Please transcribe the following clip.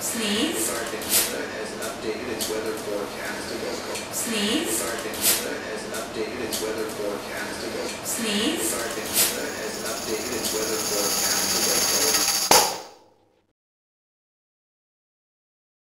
Sneeze. Sardinia has updated its weather forecast to go. Sneeze. Sardinia has updated its weather forecast to go. Sneeze. Sardinia has updated its weather